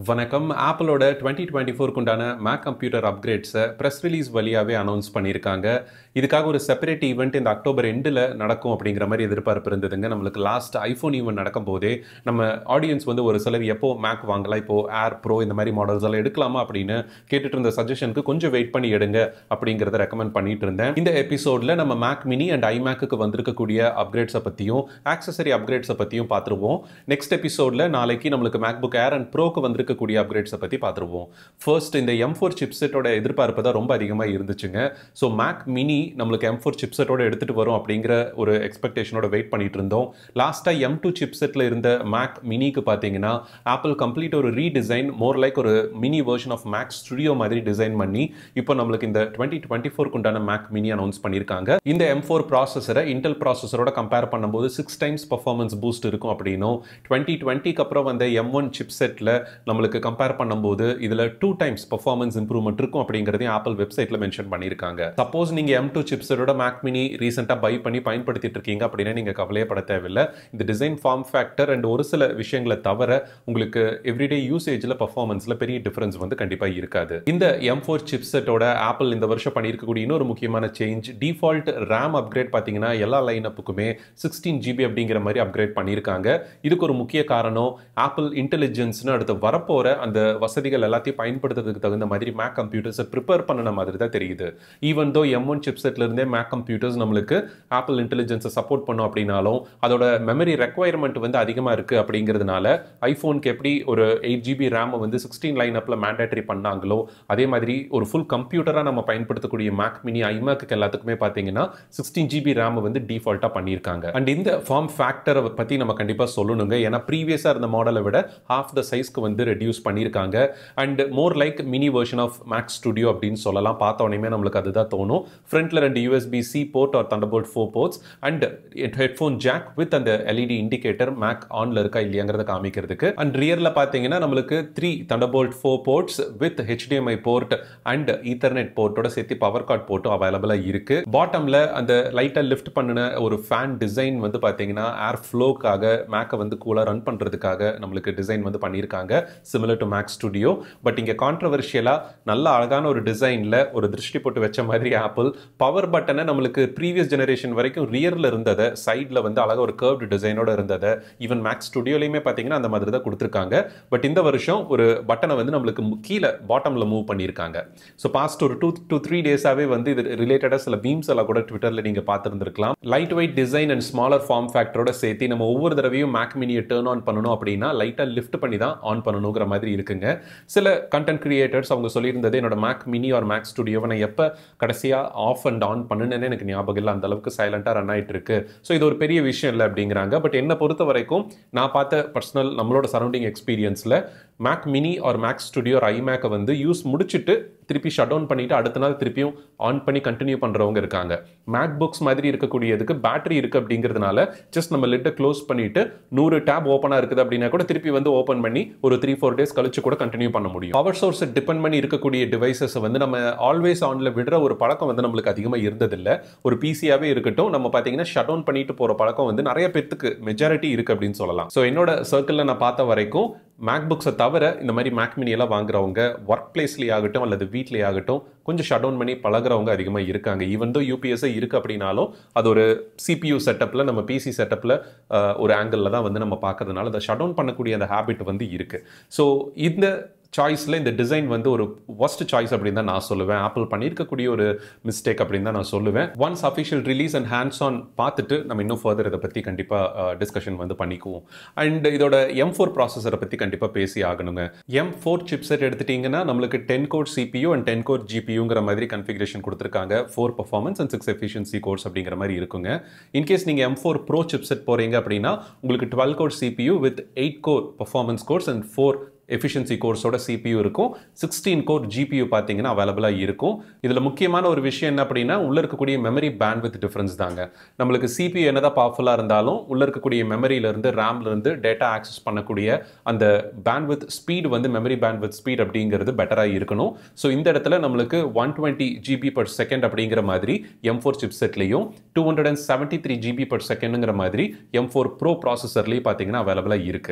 வணக்கம். ஆப்பிளோட 2024 உண்டான மேக் கம்ப்யூட்டர் அப்கிரேட்ஸை ப்ரெஸ் ரிலீஸ் வழியாகவே அனௌன்ஸ் பண்ணியிருக்காங்க. இதுக்காக ஒரு செப்பரேட் ஈவெண்ட் இந்த அக்டோபர் எண்டில் நடக்கும் அப்படிங்கிற மாதிரி எதிர்பார்ப்பு இருந்ததுங்க. நம்மளுக்கு லாஸ்ட் ஐஃபோன் ஈவெண்ட் நடக்கும் போதே நம்ம ஆடியன்ஸ் வந்து ஒரு சிலர் எப்போ மேக் வாங்கலாம், இப்போ ஏர் ப்ரோ இந்த மாதிரி மாடல்ஸ் எல்லாம் எடுக்கலாமா அப்படின்னு கேட்டுட்டு இருந்த சஜஷனுக்கு கொஞ்சம் வெயிட் பண்ணி எடுங்க அப்படிங்கிறத ரெக்கமெண்ட் பண்ணிட்டு இருந்தேன். இந்த எபிசோடில் நம்ம மேக் மினி அண்ட் ஐமேக்கு வந்திருக்கக்கூடிய அப்கிரேட்ஸை பற்றியும் ஆக்சசரி அப்கிரேட்ஸை பற்றியும் பார்த்துருவோம். நெக்ஸ்ட் எபிசோடில் நாளைக்கு நம்மளுக்கு மேக்புக் ஏர் அண்ட் ப்ரோக்கு வந்திருக்கக்கூடிய அப்கிரேட்ஸை பற்றி பார்த்துருவோம். ஃபர்ஸ்ட் இந்த M4 சிப்செட்டோட எதிர்பார்ப்பு தான் ரொம்ப அதிகமாக இருந்துச்சுங்க. ஸோ மேக் மினி நம்மளுக்கு M4 சிப்செட்டோட எடுத்துகிட்டு வரும் அப்படிங்கிற ஒரு எக்ஸ்பெக்டேஷனோட வெயிட் பண்ணிட்டு இருந்தோம். லாஸ்ட்டாக M2 சிப்செட்டில் இருந்த மேக் மினிக்கு பார்த்தீங்கன்னா ஆப்பிள் கம்ப்ளீட் ஒரு ரீடிசைன், மோர் லைக் ஒரு mini version of Mac Studio மாதிரி டிசைன் பண்ணி இப்போ நம்மளுக்கு இந்த 2024 உண்டான மேக் மினி அனௌன்ஸ் பண்ணியிருக்காங்க. இந்த M4 ப்ராசஸரை இன்டெல் ப்ராசஸரோட கம்பேர் பண்ணும்போது 6 டைம்ஸ் பர்ஃபார்மன்ஸ் பூஸ்ட் இருக்கும் அப்படின்னும் 2020க்கு அப்புறம் வந்த M1 சிப்செட்டில் நம்மளுக்கு கம்பேர் பண்ணும்போது இதில் 2 டைம்ஸ் பர்ஃபார்மன்ஸ் இம்ப்ரூவ்மெண்ட் இருக்கும் அப்படிங்கிறதையும் ஆப்பிள் வெப்சைட்டில் மென்ஷன் பண்ணியிருக்காங்க. சப்போஸ் நீங்கள் M2 சிப்ஸரோட மேக் மினி ரீசெண்டாக பை பண்ணி பயன்படுத்திட்டு இருக்கீங்க அப்படின்னா நீங்கள் கவலையப்பட தேவையில்லை. இந்த டிசைன் ஃபார்ம் ஃபேக்டர் அண்ட் ஒரு சில விஷயங்களை தவிர உங்களுக்கு எவ்ரிடே யூசேஜில் பர்ஃபார்மன்ஸில் பெரிய டிஃபரன்ஸ் வந்து கண்டிப்பாக இருக்காது. இந்த M4 சிப்செட்டோட ஆப்பிள் இந்த வருஷம் பண்ணியிருக்கக்கூடிய இன்னொரு முக்கியமான சேஞ்ச், டிஃபால்ட் ரேம் அப்கிரேட் பார்த்தீங்கன்னா எல்லா லைனப்புக்குமே 16 GB அப்படிங்கிற மாதிரி அப்கிரேட் பண்ணியிருக்காங்க. இதுக்கு ஒரு முக்கிய காரணம் ஆப்பிள் இன்டெலிஜென்ஸ்னு அடுத்து வரப்போற அந்த வசதிகள் எல்லாத்தையும் பயன்படுத்துறதுக்கு தகுந்த மாதிரி மேக் கம்ப்யூட்டர்ஸை ப்ரிப்பேர் பண்ணன மாதிரி தான் தெரியுது. ஈவன் தோ M1 சிப்செட்ல இருந்தே மேக் கம்ப்யூட்டர்ஸ் நம்மளுக்கு ஆப்பிள் இன்டெலிஜென்ஸை சப்போர்ட் பண்ணும் அப்படின்னாலும் அதோட மெமரி ரெக்வயர்மெண்ட் வந்து அதிகமாக இருக்குது அப்படிங்கிறதுனால ஐஃபோனுக்கு எப்படி ஒரு 8 GB ரேமை வந்து 16 லைனப்பில் மேண்டேட்டரி பண்ணாங்களோ அதே மாதிரி ஒரு ஃபுல் கம்ப்யூட்டராக நம்ம பயன்படுத்தக்கூடிய மேக் மினி ஐமேக்கு எல்லாத்துக்குமே பார்த்தீங்கன்னா 16 GB ரேமை வந்து டிஃபால்ட்டாக பண்ணியிருக்காங்க. அண்ட் இந்த ஃபார்ம் ஃபேக்டரை பற்றி நம்ம கண்டிப்பாக சொல்லணுங்க. ஏன்னா ப்ரீவியஸாக இருந்த மாடலை விட half the சைஸ்க்கு வந்து ரெடியூஸ் பண்ணியிருக்காங்க. And more like mini version of Mac Studio அப்படின்னு சொல்லலாம். பார்த்தோன்னே நம்மளுக்கு அதுதான் தோணும். ஃப்ரண்ட்ல 2 USB-C port or Thunderbolt 4 ports and headphone jack with அந்த LED இண்டிகேட்டர் மேக் ஆன்ல இருக்கா இல்லையாங்கிறத காமிக்கிறதுக்கு. அண்ட் ரியர்ல பார்த்தீங்கன்னா நம்மளுக்கு 3 Thunderbolt 4 ports with HDMI port and ethernet போர்ட்டோட சேர்த்து பவர் கார்ட் போர்ட்டும் அவைலபிளாக இருக்கு. பாட்டம்ல அந்த லைட்டா லிஃப்ட் பண்ணின ஒரு ஃபேன் டிசைன் வந்து பார்த்தீங்கன்னா ஏர் ஃப்ளோக்காக மேக்கை வந்து கூலாக ரன் பண்ணுறதுக்காக நம்மளுக்கு டிசைன் வந்து பண்ணியிருக்காங்க, similar to Mac Studio. But இங்கே கான்ட்ரவர்ஷியலாக நல்ல அழகான ஒரு டிசைனில் ஒரு திருஷ்டி போட்டு வச்ச மாதிரி ஆப்பிள் பவர் பட்டனை நம்மளுக்கு ப்ரீவியஸ் ஜெனரேஷன் வரைக்கும் ரியரில் இருந்ததை சைடில் வந்து அழகாக ஒரு கர்வ்டு டிசைனோட இருந்ததை ஈவன் மேக் ஸ்டுடியோலையுமே பார்த்தீங்கன்னா அந்த மாதிரி தான் கொடுத்துருக்காங்க. பட் இந்த வருஷம் ஒரு பட்டனை வந்து நம்மளுக்கு கீழே பாட்டமில் மூவ் பண்ணியிருக்காங்க. ஸோ பாஸ்ட் ஒரு 2 to 3 டேஸாகவே வந்து இது ரிலேட்டடாக சில மீம்ஸ் எல்லாம் கூட ட்விட்டரில் நீங்கள் பார்த்துருந்துருக்கலாம். Lightweight design and smaller form ஃபேக்டரோட சேர்த்து நம்ம ஒவ்வொரு தடவையும் மேக் மினியை டர்ன் ஆன் பண்ணணும் அப்படின்னா லைட்டாக லிஃப்ட் பண்ணி தான் ஆன் பண்ணணுங்கிற மாதிரி இருக்குங்க. சில கண்டென்ட் கிரியேட்டர்ஸ் அவங்க சொல்லியிருந்தது என்னோட மேக் மினி ஆர் மேக் ஸ்டுடியோவை நான் எப்போ கடைசியாக ஆஃப் அண்ட் ஆன் பண்ணுனேன்னு எனக்கு ஞாபகம் இல்லை, அந்த அளவுக்கு சைலண்டாக ரன் ஆகிட்டு இருக்கு. ஸோ இது ஒரு பெரிய விஷயம் இல்லை அப்படிங்கிறாங்க. பட் என்னை பொறுத்த வரைக்கும் நான் பார்த்த பர்சனல் நம்மளோட சரௌண்டிங் எக்ஸ்பீரியன்ஸில் Mac mini or Mac Studio or ஐமேக்கை வந்து யூஸ் முடிச்சுட்டு திருப்பி ஷட் டவுன் பண்ணிட்டு அடுத்த நாள் திருப்பியும் ஆன் பண்ணி கண்டினியூ பண்ணுறவங்க இருக்காங்க. மேக் புக்ஸ் மாதிரி இருக்கக்கூடியதுக்கு பேட்டரி இருக்குது அப்படிங்கிறதுனால ஜஸ்ட் நம்ம லிட்டை க்ளோஸ் பண்ணிட்டு 100 டேப் ஓப்பனாக இருக்குது அப்படின்னா கூட திருப்பி வந்து ஓப்பன் பண்ணி ஒரு 3-4 டேஸ் கழிச்சு கூட கண்டினியூ பண்ண முடியும். பவர் சோர்ஸை டிபெண்ட் பண்ணி இருக்கக்கூடிய டிவைசஸ் வந்து நம்ம ஆல்வேஸ் ஆன்ல விடுற ஒரு பழக்கம் வந்து நம்மளுக்கு அதிகமாக இருந்ததில்லை. ஒரு பிசியாவே இருக்கட்டும் நம்ம பார்த்தீங்கன்னா ஷட் டவுன் பண்ணிட்டு போகிற பழக்கம் வந்து நிறைய பேருக்கு மெஜாரிட்டி இருக்குது அப்படின்னு சொல்லலாம். ஸோ என்னோட சர்க்கிளில் நான் பார்த்த வரைக்கும் மேக் புக்ஸை தவிர இந்த மாதிரி மேக் மினி எல்லாம் வாங்குறவங்க ஒர்க் பிளேஸ்லேயே ஆகட்டும் அல்லது வீட்லேயே ஆகட்டும் கொஞ்சம் ஷட் டவுன் பண்ணி பழகிறவங்க அதிகமாக இருக்காங்க. ஈவன் தோ யூபிஎஸ்ஸே இருக்குது அப்படின்னாலும் அது ஒரு CPU செட்டப்பில் நம்ம PC செட்டப்பில் ஒரு ஆங்கிளில் தான் வந்து நம்ம பார்க்கறதுனால அதை ஷட் டவுன் பண்ணக்கூடிய அந்த ஹேபிட் வந்து இருக்குது. ஸோ இந்த சாய்ஸில் இந்த டிசைன் வந்து ஒரு ஒஸ்ட் சாய்ஸ் அப்படின்னு தான் நான் சொல்லுவேன். ஆப்பிள் பண்ணியிருக்கக்கூடிய ஒரு மிஸ்டேக் அப்படின்னு தான் நான் சொல்லுவேன். Once official release and hands on பார்த்துட்டு நம்ம இன்னும் ஃபர்தர் இதை பற்றி கண்டிப்பாக டிஸ்கஷன் வந்து பண்ணிக்குவோம். அண்ட் இதோட M4 ப்ராசஸரை பற்றி கண்டிப்பாக பேசி ஆகணுங்க. M4 சிப்செட் எடுத்துட்டிங்கன்னா நம்மளுக்கு 10 கோர் CPU அண்ட் 10 கோர் GPUங்கிற மாதிரி கன்ஃபிகரேஷன் கொடுத்துருக்காங்க. 4 பர்ஃபார்மன்ஸ் அண்ட் 6 எஃபிஷியன்சி கோர்ஸ் அப்படிங்கிற மாதிரி இருக்குங்க. இன்கேஸ் நீங்கள் M4 ப்ரோ சிப்செட் போகிறீங்க அப்படின்னா உங்களுக்கு 12 core CPU with 8 core performance cores and 4 efficiency கோர்ஸோட CPU இருக்கும். 16 கோர் GPU பார்த்தீங்கன்னா அவைலபிளாக இருக்கும். இதில் முக்கியமான ஒரு விஷயம் என்ன அப்படின்னா உள்ள இருக்கக்கூடிய மெமரி பேண்ட்வித் டிஃபரன்ஸ் தாங்க. நம்மளுக்கு CPU என்னதான் பவர்ஃபுல்லாக இருந்தாலும் உள்ள இருக்கக்கூடிய மெமரியிலேருந்து ரேம்லேருந்து டேட்டா ஆக்சஸ் பண்ணக்கூடிய அந்த பேண்ட்வித் ஸ்பீடு வந்து மெமரி பேண்ட்வித் ஸ்பீட் அப்படிங்கிறது பெட்டராக இருக்கணும். ஸோ இந்த இடத்துல நம்மளுக்கு 120 GB/s அப்படிங்கிற மாதிரி M4 சிப்செட்லையும் 273 GB/s மாதிரி M4 ப்ரோ ப்ராசஸர்லேயும் பார்த்தீங்கன்னா அவைலபிளாக இருக்குது.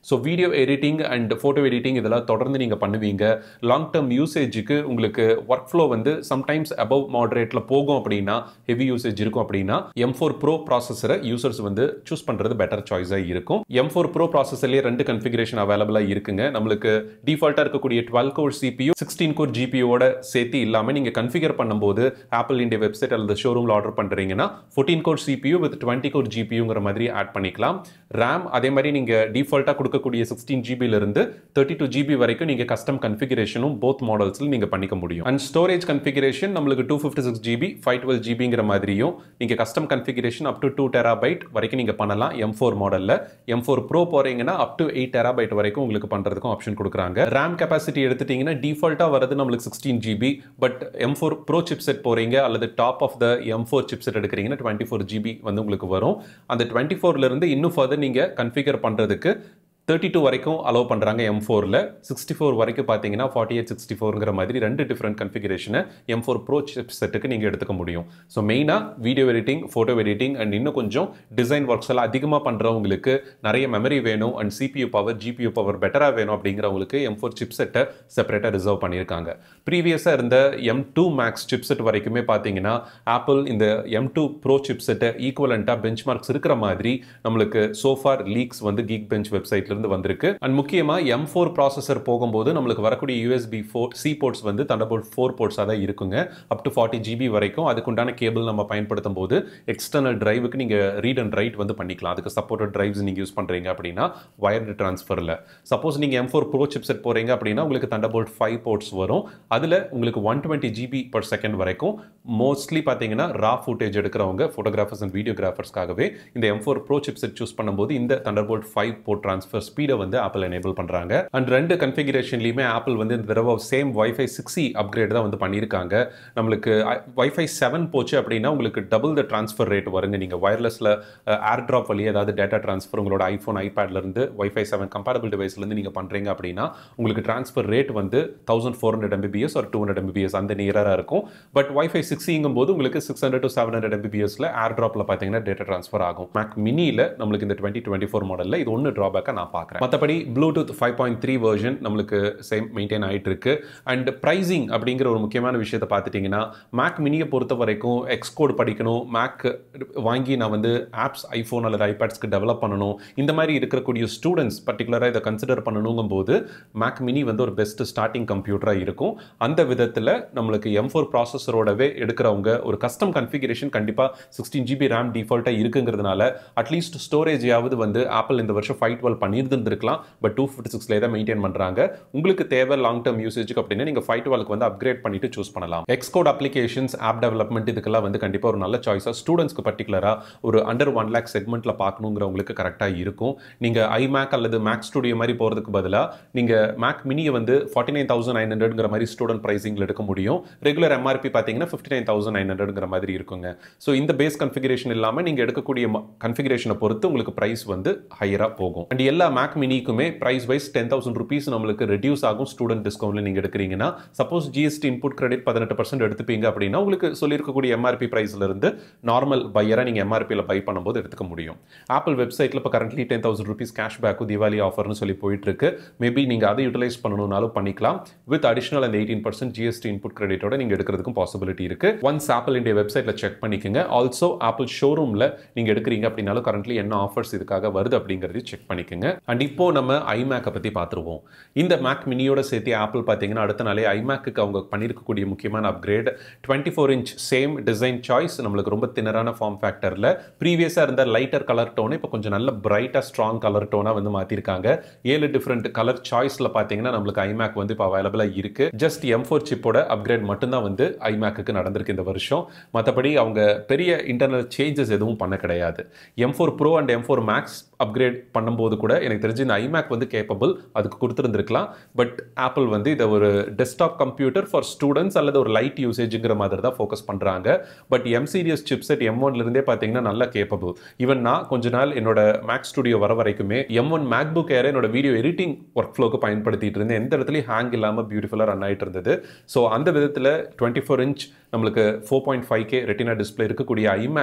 So video editing and photo editing இதெல்லாம் தொடர்ந்து நீங்கள் பண்ணுவீங்க. லாங் டேர்ம் யூசேஜுக்கு உங்களுக்கு ஒர்க் ஃப்ளோ வந்து சம்டைம்ஸ் அபவ் மாடரேட்டில் போகும் அப்படின்னா, ஹெவி யூசேஜ் இருக்கும் அப்படின்னா M4 Pro ப்ராசஸரை யூசர்ஸ் வந்து சூஸ் பண்ணுறது பெட்டர் சாய்ஸாக இருக்கும். M4 Pro ப்ராசஸர்லேயே 2 கன்ஃபிகரேஷன் அவைலபிளாக இருக்குங்க. நம்மளுக்கு டிஃபால்ட்டாக இருக்கக்கூடிய 12 கோர் CPU 16 கோர் GPUவோட சேர்த்து இல்லாமல் நீங்கள் கன்ஃபிகர் பண்ணும்போது ஆப்பிள் இந்தியா வெப்சைட் அல்லது ஷோரூமில் ஆர்டர் பண்ணுறீங்கன்னா 14 கோர் CPU வித் 20 கோர் GPUங்கிற மாதிரி ஆட் பண்ணிக்கலாம். RAM அதே மாதிரி நீங்கள் டிஃபால்ட்டாக கொடுக்கக்கூடிய 16 GB இருந்து 32 GB வரைக்கும் நீங்கள் கஸ்டம் கன்ஃபிகரேஷனும் போத் மாடல்ஸில் நீங்கள் பண்ணிக்க முடியும். அண்ட் ஸ்டோரேஜ் கன்ஃபிகரேஷன் நம்மளுக்கு 256 GB 512 GBங்கிற மாதிரியும் நீங்கள் custom configuration up to 2 TB வரைக்கும் நீங்கள் பண்ணலாம். M4 மாடலில் M4 Pro போகிறீங்கன்னா அப் டு 8 TB வரைக்கும் உங்களுக்கு பண்ணுறதுக்கும் ஆப்ஷன் கொடுக்குறாங்க. RAM கெப்பாசிட்டி எடுத்துட்டிங்கன்னா டிஃபால்ட்டாக வரது நம்மளுக்கு 16 GB. But M4 Pro chipset போகிறீங்க அல்லது top of the M4 chipset எடுக்கிறீங்கன்னா 24 GB வந்து உங்களுக்கு வரும். அந்த 24லேருந்து இன்னும் ஃபர்தர் நீங்கள் கன்ஃபிகர் பண்ணுறதுக்கு 32 வரைக்கும் அலோவ் பண்ணுறாங்க M4ல. 64 வரைக்கும் பார்த்தீங்கன்னா 4864ங்கிற மாதிரி 2 டிஃப்ரெண்ட் கன்ஃபிகரேஷனை M4 Pro சிப்செட்டுக்கு நீங்கள் எடுத்துக்க முடியும். ஸோ மெயினாக video editing, photo editing and இன்னும் கொஞ்சம் டிசைன் ஒர்க்ஸ் எல்லாம் அதிகமாக பண்ணுறவங்களுக்கு, நிறைய மெமரி வேணும் and CPU power, GPU power பெட்டராக வேணும் அப்படிங்கிறவங்களுக்கு M4 சிப்செட்டை செப்பரேட்டாக ரிசர்வ் பண்ணியிருக்காங்க. ப்ரீவியஸாக இருந்த M2 Max சிப்செட் வரைக்குமே பார்த்தீங்கன்னா ஆப்பிள் இந்த M2 Pro சிப்செட்டை ஈக்குவலண்ட்டாக பெஞ்ச் மார்க்ஸ் இருக்கிற மாதிரி நம்மளுக்கு சோஃபார் லீக்ஸ் வந்து கீக் பெஞ்ச் வெப்சைட் வந்திருக்கு. அண்ட் முக்கியமா M4 ப்ராசஸர் போகும்போது நம்மளுக்கு வரக்கூடிய USB C போர்ட்ஸ் வந்து Thunderbolt 4 போர்ட்ஸாக தான் இருக்குங்க. அப் டு 40 GB வரைக்கும் அதுக்குண்டான கேபிள் நம்ம பயன்படுத்தும் போது எக்ஸ்டர்னல் டிரைவுக்கு நீங்க ரீட் அண்ட் ரைட் வந்து பண்ணிக்கலாம். அதுக்கு சப்போர்ட்டட் டிரைவ்ஸ் நீங்க யூஸ் பண்றீங்க அப்படின்னா வயர்டு டிரான்ஸ்ஃபர்ல. சப்போஸ் நீங்க M4 Pro சிப்செட் போறீங்க அப்படின்னா உங்களுக்கு Thunderbolt 5 போர்ட்ஸ் வரும். அதுல உங்களுக்கு 120 GB/s வரைக்கும் மோஸ்ட்லி பாத்தீங்கன்னா ரா ஃபுட்டேஜ் எடுக்கிறவங்க, போட்டோகிராஃபர்ஸ் அண்ட் வீடியோகிராஃபர்ஸ்க்காகவே இந்த M4 Pro சிப்செட் சூஸ் பண்ணும்போது இந்த Thunderbolt 5 போர்ட் டிரான்ஸ்ஃபர் ஸ்பீடை வந்து ஆப்பிள் எனேபிள் பண்றாங்க. அண்ட் 2 கன்ஃபிகரேஷன்லயுமே ஆப்பிள் வந்து இந்த தடவை சேம் Wi-Fi 6E அப்கிரேட் தான் வந்து பண்ணியிருக்காங்க. நம்மளுக்கு Wi-Fi 7 போச்சு அப்படின்னா உங்களுக்கு டபுள் த டிரான்ஸ்ஃபர் ரேட் வருங்க. நீங்க வயர்லெஸ்ல ஏர் டிராப் வழியா ஏதாவது டேட்டா டிரான்ஸ்ஃபர் உங்களோட ஐபோன், ஐபேட்ல இருந்து Wi-Fi 7 கம்பேட்டபிள் டிவைஸ்ல இருந்து நீங்க பண்றீங்க அப்படின்னா உங்களுக்கு டிரான்ஸ்ஃபர் ரேட் வந்து 1400 Mbps or 200 Mbps அந்த நியரா இருக்கும். பட் Wi-Fi 6Eங்கும் போது உங்களுக்கு 600 to 700 Mbpsல ஏர் டிராப்ல பாத்தீங்கன்னா டேட்டா டிரான்ஸ்ஃபர் ஆகும். Mac Miniல நம்மளுக்கு இந்த 2024 மாடல்ல இது ஒன்னு டிராபேக்கா நான் பார்க்குறேன். மற்றபடி Bluetooth 5.3 வெர்ஷன் நம்மளுக்கு சேம் மெயின்டைன் ஆகிட்டு இருக்கு. அண்ட் ப்ரைசிங் அப்படிங்கிற ஒரு முக்கியமான விஷயத்தை பார்த்துட்டிங்கன்னா Mac Miniயை பொறுத்த வரைக்கும் எக்ஸ்கோட் படிக்கணும், மேக் வாங்கி நான் வந்து ஆப்ஸ் ஐஃபோன் அல்லது ஐபேட்ஸ்க்கு டெவலப் பண்ணணும், இந்த மாதிரி இருக்கக்கூடிய ஸ்டூடெண்ட்ஸ் பர்டிகுலராக இதை கன்சிடர் பண்ணணுங்கும் போது Mac Mini வந்து ஒரு பெஸ்ட் ஸ்டார்டிங் கம்ப்யூட்டராக இருக்கும். அந்த விதத்தில் நம்மளுக்கு M4 ப்ராசஸரோடவே எடுக்கிறவங்க ஒரு கஸ்டம் கன்ஃபிகரேஷன் கண்டிப்பாக 16 GB RAM டிஃபால்ட்டாக இருக்குங்கிறதுனால அட்லீஸ்ட் ஸ்டோரேஜாவது வந்து ஆப்பிள் இந்த வருஷம் 512 பண்ணியிருந்திருக்கலாம். பட் 256ல தான் மெயின்டைன் பண்றாங்க. உங்களுக்கு தேவை லாங் டேர்ம் யூசேஜுக்கு அப்படின்னா நீங்க 512க்கு வந்து அப்கிரேட் பண்ணிட்டு சூஸ் பண்ணலாம். எக்ஸ்கோட் அப்ளிகேஷன்ஸ், ஆப் டெவலப்மெண்ட் இதுக்கெல்லாம் வந்து கண்டிப்பா ஒரு நல்ல சாய்ஸா ஸ்டூடெண்ட்ஸ்க்கு பர்டிகுலரா ஒரு அண்டர் 1 lakh செக்மெண்ட்ல பார்க்கணுங்கிறவங்களுக்கு கரெக்டா இருக்கும். நீங்க iMac அல்லது Mac Studio மாதிரி போறதுக்கு பதிலா நீங்க Mac Mini வந்து 49,900ங்கிற மாதிரி ஸ்டூடெண்ட் பிரைசிங்ல எடுக்க முடியும். ரெகுலர் MRP பாத்தீங்கன்னா 59,900ங்கிற மாதிரி இருக்குங்க. ஸோ இந்த பேஸ் கன்ஃபிகரேஷன் இல்லாம நீங்க எடுக்கக்கூடிய கன்ஃபிகரேஷனை பொறுத்து உங்களுக்கு பிரைஸ் வந்து ஹையரா போகும். அண்ட் எல்லா Mac Miniக்குமே பிரைஸ் வைஸ் 10,000 rupees நம்மளுக்கு ரெடியூஸ் ஆகும் ஸ்டூடெண்ட் டிஸ்கவுண்ட்ல நீங்க எடுக்கிறீங்கன்னா. சப்போஸ் GST இன்புட் கிரெடிட் 18% எடுத்துப்பீங்க அப்படின்னா உங்களுக்கு சொல்லியிருக்கக்கூடிய MRP பிரைஸ்ல இருந்து நார்மல் பையரா நீங்க MRPல பை பண்ணும்போது எடுத்துக்க முடியும். ஆப்பிள் வெப்சைட்ல இப்போ கரண்ட்லி 10,000 rupees கேஷ்பேக் தீபாவளி ஆஃபர்னு சொல்லி போயிட்டு இருக்கு. மேபி நீங்க அதை யூட்டிலைஸ் பண்ணணும்னாலும் பண்ணிக்கலாம். வித் அடிஷனல் அந்த 18% GST இன்புட் கிரெடிட்டோட நீங்க எடுக்கிறதுக்கும் பாசிபிலிட்டி இருக்கு. ஒன்ஸ் ஆப்பிள் இந்தியா வெப்சைட்ல செக் பண்ணிக்கங்க. ஆல்சோ ஆப்பிள் ஷோரூம்ல நீங்க எடுக்கிறீங்க அப்படின்னாலும் கரண்ட்லி என்ன ஆஃபர்ஸ் இதுக்காக வருது அப்படிங்கறதையும் செக் பண்ணிக்கங்க. அண்ட் இப்போ நம்ம iMac பத்தி பார்த்துருவோம். இந்த Mac Miniயோட சேர்த்து ஆப்பிள் பார்த்தீங்கன்னா அடுத்த நாளே iMacக்கு அவங்க பண்ணியிருக்கக்கூடிய முக்கியமான அப்கிரேட் 24" சேம் டிசைன் சாய்ஸ், நம்மளுக்கு ரொம்ப தின்னரான ஃபார்ம் ஃபேக்டர்ல ப்ரீவியஸாக இருந்த லைட்டர் கலர் டோனை இப்போ கொஞ்சம் நல்ல பிரைட்டாக ஸ்ட்ராங் கலர் டோனாக வந்து மாற்றிருக்காங்க. 7 டிஃப்ரெண்ட் கலர் சாய்ஸில் பார்த்தீங்கன்னா நம்மளுக்கு iMac வந்து இப்போ அவைலபிளாக இருக்கு. ஜஸ்ட் M4 சிப்போட அப்கிரேட் மட்டும்தான் வந்து iMacக்கு நடந்திருக்கு இந்த வருஷம். மற்றபடி அவங்க பெரிய இன்டர்னல் சேஞ்சஸ் எதுவும் பண்ண கிடையாது. M4 Pro and M4 Max upgrade பண்ணும்போது கூட எனக்கு தெரிஞ்சு இந்த iMac வந்து கேப்பபிள் அதுக்கு கொடுத்துருந்துருக்கலாம். பட் ஆப்பிள் வந்து இதை ஒரு டெஸ்க்டாப் கம்ப்யூட்டர் ஃபார் ஸ்டூடெண்ட்ஸ் அல்லது ஒரு லைட் யூசேஜுங்கிற மாதிரி தான் ஃபோக்கஸ் பண்ணுறாங்க. பட் M சீரியஸ் சிப்செட் M1லேருந்தே பார்த்தீங்கன்னா நல்லா கேப்பபிள். ஈவன் நான் கொஞ்ச நாள் என்னோட Mac Studio வர வரைக்குமே M1 MacBook Air என்னோட வீடியோ எடிட்டிங் ஒர்க் ஃப்ளோக்கு பயன்படுத்திட்டு இருந்தேன். எந்த இடத்துலையும் ஹேங் இல்லாமல் பியூட்டிஃபுல்லாக ரன் ஆகிட்டு இருந்தது. ஸோ அந்த விதத்தில் 24" நம்மளுக்கு 4.5K ரெட்டினா டிஸ்பிளே இருக்கக்கூடிய iMac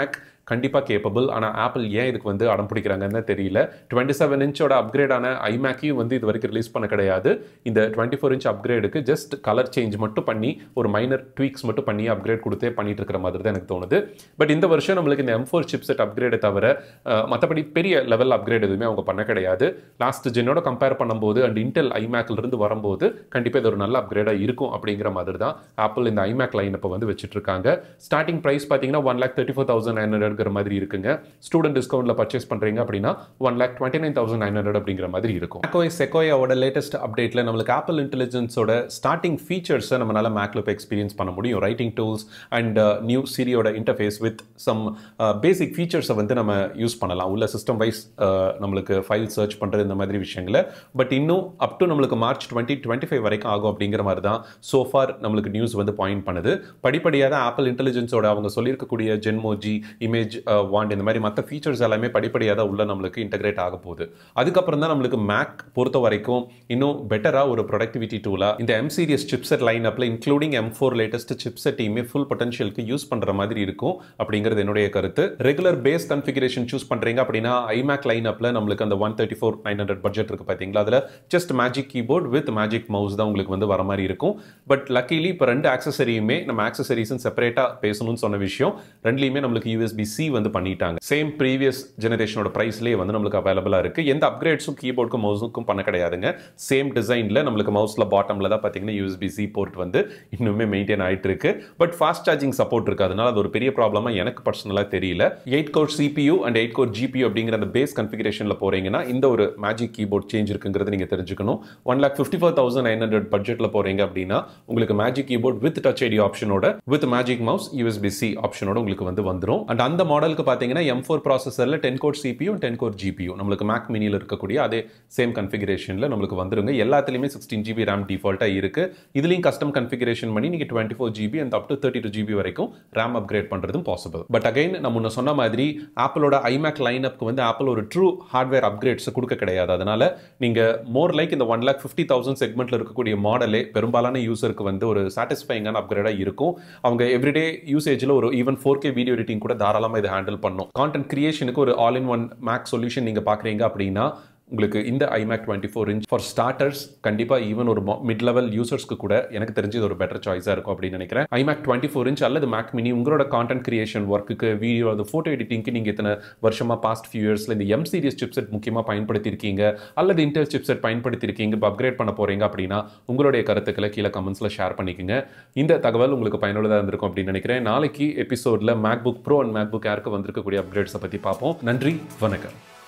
கண்டிப்பாக கேப்பபிள். ஆனால் ஆப்பிள் ஏன் இதுக்கு வந்து அடம் பிடிக்கிறாங்கன்னு தெரியல. 27 இன்ச்சோட அப்கிரேடான ஐமேக்கையும் வந்து இது வரைக்கும் ரிலீஸ் பண்ண கிடையாது. இந்த 24 இன்ச் அப்கிரேடுக்கு ஜஸ்ட் கலர் சேஞ்ச் மட்டும் பண்ணி ஒரு மைனர் ட்வீக்ஸ் மட்டும் பண்ணி அப்கிரேட் கொடுத்தே பண்ணிட்டு இருக்கிற மாதிரி தான் எனக்கு தோணுது. பட் இந்த வருஷம் நம்மளுக்கு இந்த M4 சிப்செட் அப்கிரேடை தவிர மற்றபடி பெரிய லெவல் அப்கிரேட் எதுவுமே அவங்க பண்ண கிடையாது. லாஸ்ட் ஜென்னோட கம்பேர் பண்ணும்போது அண்ட் இன்டெல் ஐமேக்ல இருந்து வரும்போது கண்டிப்பாக இது ஒரு நல்ல அப்கிரேடாக இருக்கும் அப்படிங்கிற மாதிரி தான் ஆப்பிள் இந்த ஐமேக் லைன் இப்போ வந்து வச்சுட்டு இருக்காங்க. ஸ்டார்டிங் பிரைஸ் பார்த்தீங்கன்னா 1,34,900 மாதிரி இருக்குங்க. ஸ்டூடெண்ட் டிஸ்கவுண்ட்ல பர்ச்சேஸ் பண்றீங்க அப்படின்னா 1,29,900 அப்படிங்கிற மாதிரி இருக்கும். macOS Sequoia-ஓட லேட்டஸ்ட் அப்டேட்ல நம்மளுக்கு ஆப்பிள் இன்டெலிஜென்ஸோட ஸ்டார்டிங் ஃபீச்சர்ஸை நம்மளால மேக்ல இப்போ எக்ஸ்பீரியன்ஸ் பண்ண முடியும். ரைட்டிங் டூல்ஸ் அண்ட் நியூ சிரியோட இன்டர்ஃபேஸ் வித் சம் பேசிக் ஃபீச்சர்ஸை வந்து நம்ம யூஸ் பண்ணலாம். உள்ள சிஸ்டம் வைஸ் நம்மளுக்கு ஃபைல் சர்ச் பண்ணுறது இந்த மாதிரி விஷயங்களை. பட் இன்னும் அப் டு நம்மளுக்கு மார்ச் 2025 வரைக்கும் ஆகும் அப்படிங்கிற மாதிரி தான் சோஃபார் நம்மளுக்கு நியூஸ் வந்து பாயிண்ட் பண்ணுது. படிப்படியாக தான் ஆப்பிள் இன்டெலிஜென்ஸோட அவங்க சொல்லியிருக்கக்கூடிய ஜென்மோஜி, இமேஜ் வாண்ட் இந்த மாதிரி மற்ற ஃபீச்சர்ஸ் எல்லாமே படிப்படியாக தான் உள்ள நம்மளுக்கு இன்டகிரேட் ஆக போகுது. அதுக்கப்புறம் தான் நம்மளுக்கு மேக் பொறுத்த வரைக்கும் இன்னும் பெட்டராக ஒரு ப்ரொடக்டிவிட்டி டூலாக இந்த M சீரிஸ் சிப்செட் லைன் அப்பில் இன்க்ளூடிங் M4 லேட்டஸ்ட் சிப்செட்டையுமே ஃபுல் பொட்டன்ஷியலுக்கு யூஸ் பண்ணுற மாதிரி இருக்கும் அப்படிங்கிறது என்னுடைய கருத்து. ரெகுலர் பேஸ் கன்ஃபிகரேஷன் சூஸ் பண்ணுறீங்க அப்படின்னா ஐமேக் லைன் அப்பில் நம்மளுக்கு அந்த 134,900 பட்ஜெட் இருக்குது பார்த்தீங்களா, அதில் just magic keyboard with magic mouse தான் உங்களுக்கு வந்து வர மாதிரி இருக்கும். பட் லக்கிலி இப்போ ரெண்டு ஆக்சசரியுமே நம்ம ஆக்சசரிஸும் செப்பரேட்டாக பேசணும்னு சொன்ன விஷயம், ரெண்டுலேயுமே நம்மளுக்கு USB-C வந்து பண்ணிட்டாங்க. சேம் ப்ரீவியஸ் ஜெனரேஷனோட ப்ரைஸ்லேயே வந்து நம்மளுக்கு அவைலபிளாக இருக்குது. எந்த அப்கிரேட்ஸும் கீபோர்டுக்கும் மவுஸுக்கும் பண்ண கிடையாதுங்க. சேம் டிசைனில் நம்மளுக்கு மவுஸில் பாட்டமில் தான் பார்த்தீங்கன்னா USB-C போர்ட் வந்து இன்னுமே மெயின்டைன் ஆகிட்டு இருக்கு. பட் ஃபாஸ்ட் சார்ஜிங் சப்போர்ட் இருக்குது. அதனால அது ஒரு பெரிய ப்ராப்ளமாக எனக்கு பர்சனலாக தெரியல. 8 core CPU and 8 core GPU அப்படிங்கிற அந்த பேஸ் கன்ஃபிகரேஷனில் போகிறீங்கன்னா இந்த ஒரு மேஜிக் கீபோர்ட் சேஞ்ச் இருக்குங்கிறது நீங்கள் தெரிஞ்சுக்கணும். 1,54,900 பட்ஜெட்டில் போகிறீங்க அப்படின்னா உங்களுக்கு magic keyboard with touch ID ஆப்ஷனோட வித் மேஜிக் மவுஸ் USB-C ஆப்ஷனோட உங்களுக்கு வந்து வந்துடும். அண்ட் அந்த மாடலுக்கு பார்த்தீங்கன்னா M4 ப்ராசஸரில் 10 கோர் CPU 10 கோர் GPU நம்மளுக்கு மேக் மினியில் இருக்கக்கூடிய அதே சேம் கன்ஃபிகரேஷனில் நம்மளுக்கு வந்துருங்க. எல்லாத்துலேயுமே 16 GB RAM டிஃபால்ட்டாக இருக்குது. இதுலேயும் கஸ்டம் கன்ஃபிகரேஷன் பண்ணி நீங்கள் 24 GB and up to 32 GB வரைக்கும் RAM அப்கிரேட் பண்ணுறதும் பாசிபிள். பட் அகைன் நம்ம முன்ன சொன்ன மாதிரி ஆப்பிளோட ஐமேக் லைனப்க்கு வந்து ஆப்பிள் ஒரு ட்ரூ ஹார்ட்வேர் அப்கிரேட்ஸ் கொடுக்க கிடையாது. அதனால நீங்கள் மோர் லைக் இந்த 1,50,000 செக்மெண்ட்டில் இருக்கக்கூடிய மாடலே பெரும்பாலான யூசருக்கு வந்து ஒரு சாட்டிஸ்ஃபைங்கான அப்கிரேடாக இருக்கும். அவங்க எவ்ரிடே யூசேஜில் ஒரு ஈவன் 4K வீடியோ எடிட்டிங் கூட தாராளமாக இதை ஹேண்டில் பண்ணும். கான்டென்ட் கிரியேஷனுக்கு ஒரு all in one Mac solution நீங்கள் பார்க்குறீங்க அப்படின்னா உங்களுக்கு இந்த iMac 24 inch ஃபார் ஸ்டார்டர்ஸ் கண்டிப்பாக ஈவன் ஒரு மிட் லெவல் யூசர்ஸ்க்கு கூட எனக்கு தெரிஞ்சு இது ஒரு பெட்டர் சாய்ஸாக இருக்கும் அப்படின்னு நினைக்கிறேன். iMac 24 inch அல்லது மேக் மினி உங்களோட கான்டென்ட் கிரியேஷன் ஒர்க்குக்கு, வீடியோ, அது ஃபோட்டோ எடிட்டிங்க்கு நீங்கள் இத்தனை வருஷமாக பாஸ்ட் ஃபியூ இயர்ஸில் இந்த M சீரிஸ் சிப்செட் முக்கியமாக பயன்படுத்தியிருக்கீங்க அல்லது இன்டெல் சிப்செட் பயன்படுத்தியிருக்கீங்க, இப்போ அப்கிரேட் பண்ண போகிறீங்க அப்படின்னா உங்களுடைய கருத்துக்களை கீழே கமெண்ட்ஸில் ஷேர் பண்ணிக்கோங்க. இந்த தகவல் உங்களுக்கு பயனுள்ளதாக இருந்திருக்கும் அப்படின்னு நினைக்கிறேன். நாளைக்கு எபிசோடில் MacBook Pro அண்ட் MacBook Airக்கு வந்திருக்கக்கூடிய அப்கிரேட்ஸை பற்றி பார்ப்போம். நன்றி, வணக்கம்.